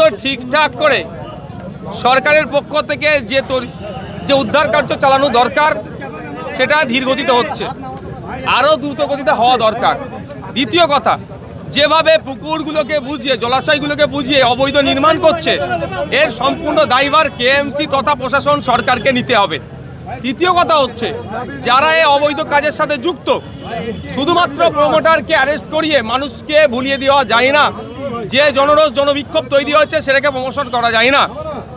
ঠিকঠাক করে সরকারের পক্ষ থেকে যে উদ্ধার কার্য চালানো দরকার সেটা ধীর গতিতে হচ্ছে, আরও দ্রুত গতিতে হওয়া দরকার। দ্বিতীয় কথা, যেভাবে পুকুরগুলোকে বুঝিয়ে জলাশয়গুলোকে বুঝিয়ে অবৈধ নির্মাণ করছে এর সম্পূর্ণ দায়ভার কেএমসি তথা প্রশাসন সরকারকে নিতে হবে। তৃতীয় কথা হচ্ছে, যারা এই অবৈধ কাজের সাথে যুক্ত, শুধুমাত্র প্রমোটারকে অ্যারেস্ট করিয়ে মানুষকে ভুলিয়ে দেওয়া যায় না। যে জনরোষ জনবিক্ষোভ তৈরি হচ্ছে সেটাকে প্রমোশন করা যায় না।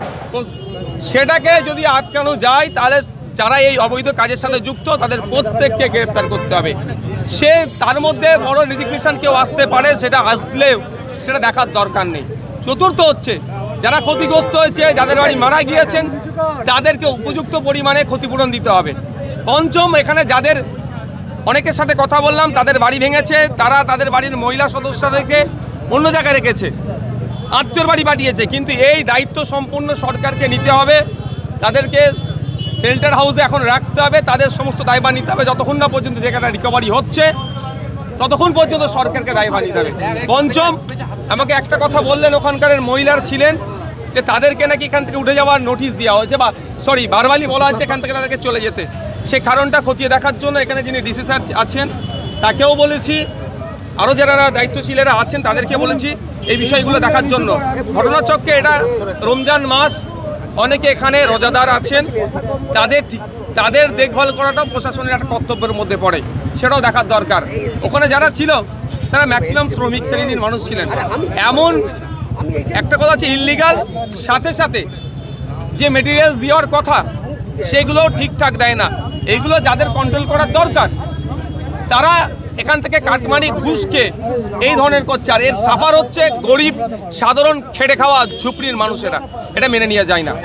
সেটাকে যদি আটকানো যায় তাহলে যারা এই অবৈধ কাজের সাথে যুক্ত তাদের প্রত্যেককে গ্রেপ্তার করতে হবে। তার মধ্যে বড় রেজিগনেশন কেউ আসতে পারে, সেটা আসলেও সেটা দেখার দরকার নেই। চতুর্থ হচ্ছে, যারা ক্ষতিগ্রস্ত হয়েছে, যাদের বাড়ি মারা গিয়েছেন তাদেরকে উপযুক্ত পরিমাণে ক্ষতিপূরণ দিতে হবে। পঞ্চম, এখানে যাদের অনেকের সাথে কথা বললাম তাদের বাড়ি ভেঙেছে, তারা তাদের বাড়ির মহিলা সদস্যদেরকে অন্য জায়গায় রেখেছে, আত্মীয়র বাড়ি পাঠিয়েছে, কিন্তু এই দায়িত্ব সম্পূর্ণ সরকারকে নিতে হবে। তাদেরকে শেল্টার হাউসে এখন রাখতে হবে, তাদের সমস্ত দায়ভার নিতে হবে। যতক্ষণ না পর্যন্ত জায়গাটা রিকভারি হচ্ছে ততক্ষণ পর্যন্ত সরকারকে দায়ভার নিতে হবে। পঞ্চম, আমাকে একটা কথা বললেন, ওখানকার মহিলার ছিলেন যে তাদেরকে নাকি এখান থেকে উঠে যাওয়ার নোটিশ দেওয়া হয়েছে, বা বারবারই বলা হচ্ছে এখান থেকে তাদেরকে চলে যেতে। সেই কারণটা খতিয়ে দেখার জন্য এখানে যিনি ডিসি স্যার আছেন তাকেও বলেছি, আরও যারা দায়িত্বশীলেরা আছেন তাদেরকে বলেছি এই বিষয়গুলো দেখার জন্য। ঘটনাচক্রে এটা রমজান মাস, অনেকে এখানে রোজাদার আছেন, তাদের দেখভাল করাটাও প্রশাসনের একটা কর্তব্যের মধ্যে পড়ে, সেটাও দেখার দরকার। ওখানে যারা ছিল তারা ম্যাক্সিমাম শ্রমিক শ্রেণীর মানুষ ছিলেন। এমন একটা কথা আছে, ইললিগাল সাথে সাথে যে মেটেরিয়াল দেওয়ার কথা সেগুলোও ঠিকঠাক দেয় না। এইগুলো যাদের কন্ট্রোল করার দরকার তারা এখান থেকে কাটমানি ঘুষকে এই ধরনের করছে, আর এর সাফার হচ্ছে গরিব সাধারণ খেটে খাওয়া ঝুপড়ির মানুষেরা। এটা মেনে নেওয়া যায় না।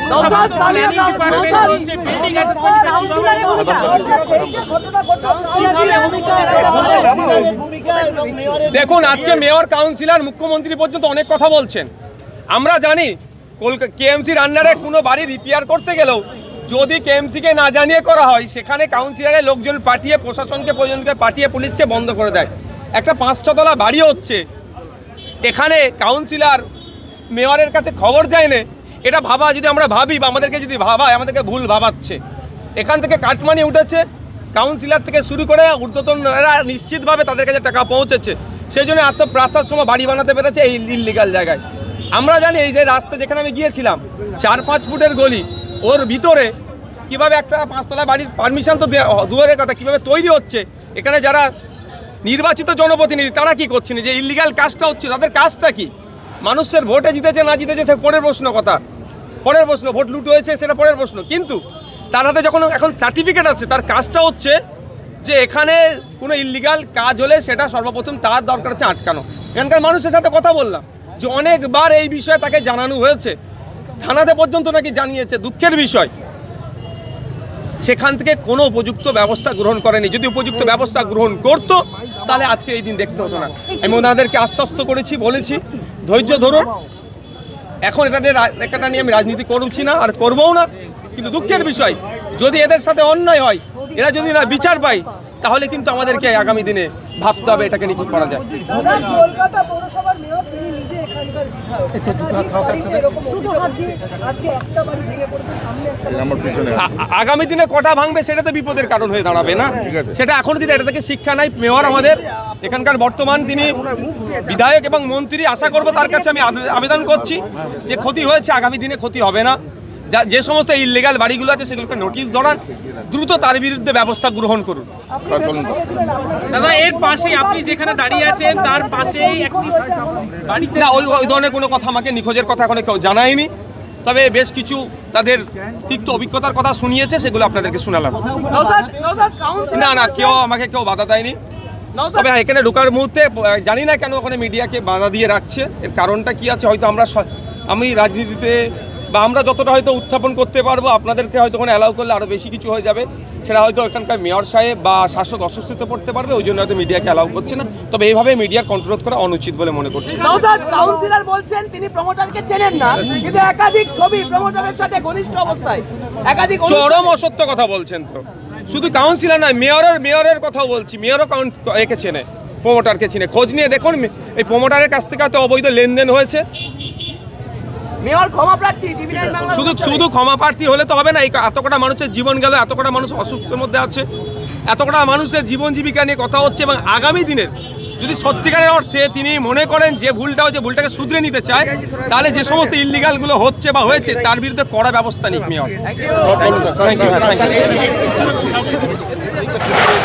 দেখুন, আজকে মেয়র, কাউন্সিলর, মুখ্যমন্ত্রী পর্যন্ত অনেক কথা বলছেন। আমরা জানি কেএমসির আন্ডারে কোনো বাড়ি রিপেয়ার করতে গেলেও যদি কেএমসিকে না জানিয়ে করা হয়, সেখানে কাউন্সিলরের লোকজন পাঠিয়ে প্রশাসনকে প্রয়োজনকে পাঠিয়ে পুলিশকে বন্ধ করে দেয়। একটা 5-6 তলা বাড়ি হচ্ছে, এখানে কাউন্সিলর মেয়রের কাছে খবর যায় না। এটা ভাবা যদি আমরা ভাবি বা আমাদেরকে যদি ভাবায়, আমাদেরকে ভুল ভাবাচ্ছে। এখান থেকে কাটমানি উঠেছে, কাউন্সিলর থেকে শুরু করে ঊর্ধ্বতনরা নিশ্চিতভাবে তাদের কাছে টাকা পৌঁছেছে, সেই জন্য আত্মপ্রাসার সময় বাড়ি বানাতে পেরেছে এই ইললিগাল জায়গায়। আমরা জানি এই যে রাস্তা যেখানে আমি গিয়েছিলাম 4-5 ফুটের গলি, ওর ভিতরে কিভাবে একটা 5 তলা বাড়ির পারমিশন তো দূরের কথা কিভাবে তৈরি হচ্ছে। এখানে যারা নির্বাচিত জনপ্রতিনিধি তারা কি করছেন, যে ইললিগাল কাজটা হচ্ছে তাদের কাজটা কি? মানুষের ভোটে জিতেছে না জিতেছে সে পরের প্রশ্ন, পরের প্রশ্ন, ভোট লুট হয়েছে সেটা পরের প্রশ্ন। কিন্তু তার হাতে যখন এখন সার্টিফিকেট আছে, তার কাজটা হচ্ছে যে এখানে কোনো ইললিগাল কাজ হলে সেটা সর্বপ্রথম তার দরকার হচ্ছে আটকানো। এখানকার মানুষের সাথে কথা বললাম যে অনেকবার এই বিষয়ে তাকে জানানো হয়েছে, থানাতে পর্যন্ত নাকি জানিয়েছে। দুঃখের বিষয়, সেখান থেকে কোনো উপযুক্ত ব্যবস্থা গ্রহণ করেনি। যদি উপযুক্ত ব্যবস্থা গ্রহণ করতো তাহলে আজকে এই দিন দেখতে হতো না। আমি ওনাদেরকে আশ্বস্ত করেছি, বলেছি ধৈর্য ধরুন। এখন এটা নিয়ে আমি রাজনীতি করছি না আর করবও না। কিন্তু দুঃখের বিষয়, যদি এদের সাথে অন্যায় হয়, এরা যদি না বিচার পায়, তাহলে কিন্তু আমাদেরকে আগামী দিনে ভাবতে হবে এটাকে নিয়ে কি করা যায়। আগামী দিনে কটা ভাঙবে সেটা তো বিপদের কারণ হয়ে দাঁড়াবে না। সেটা এখন যদি এটা থেকে শিক্ষা নাই মেয়র, আমাদের এখানকার বর্তমান তিনি বিধায়ক এবং মন্ত্রী, আশা করব তার কাছে আমি আবেদন করছি যে ক্ষতি হয়েছে, আগামী দিনে ক্ষতি হবে না। যে সমস্ত ইললিগাল বাড়িগুলো আছে সেগুলোকে নোটিশ ধরান, দ্রুত তার বিরুদ্ধে ব্যবস্থা গ্রহণ করুন। দাদা, এর পাশে আপনি যেখানে দাঁড়িয়ে আছেন তার পাশেই না, ওই ধরনের কোনো কথা আমাকে নিখোঁজের কথা এখন কেউ জানায়নি। তবে বেশ কিছু তাদের তিক্ত অভিজ্ঞতার কথা শুনিয়েছে, সেগুলো আপনাদেরকে শোনালাম। না, কেউ বাধা দেয়নি। তবে এখানে ঢোকার মুহূর্তে জানি না কেন ওখানে মিডিয়াকে বাধা দিয়ে রাখছে, এর কারণটা কি আছে হয়তো আমি রাজনীতিতে বা আমরা যতটা হয়তো উত্থাপন করতে পারবো, আপনাদেরকে হয়তো ওখানে অ্যালাউ করলে আরও বেশি কিছু হয়ে যাবে, সেটা হয়তো এখানকার মেয়র সাহেব বা শাসক অস্বস্তিতে পড়তে পারবে, ওই জন্য হয়তো মিডিয়াকে অ্যালাউ করছে না। তবে এইভাবে মিডিয়ার কন্ট্রোল করা অনুচিত বলে মনে করছি। কাউন্সিলর বলছেন তিনি প্রমোটারকে চেনেন না, কিন্তু একাধিক ছবি প্রমোটারের সাথে ঘনিষ্ঠ অবস্থায়, একাধিক চরম অসত্য কথা বলছেন। তো শুধু কাউন্সিলর নয়, মেয়রের কথাও বলছি, মেয়রও একে চেনে, প্রমোটারকে চেনে। খোঁজ নিয়ে দেখুন এই প্রমোটারের কাছ থেকে হয়তো অবৈধ লেনদেন হয়েছে। মেয়র ক্ষমা প্রার্থী টিভি9 বাংলা। শুধু ক্ষমা প্রার্থী হলে তো হবে না। এই এত কটা মানুষের জীবন গেল, এত কটা মানুষ অসুস্থের মধ্যে আছে, এত কটা মানুষের জীবন জীবিকা নিয়ে কথা হচ্ছে, এবং আগামী দিনের যদি সত্যিকারের অর্থে তিনি মনে করেন যে ভুলটা হচ্ছে, ভুলটাকে শুধরে নিতে চায়, তাহলে যে সমস্ত ইল্লিগালগুলো হচ্ছে বা হয়েছে তার বিরুদ্ধে কড়া ব্যবস্থা নিক mayor. Thank you. Thank you.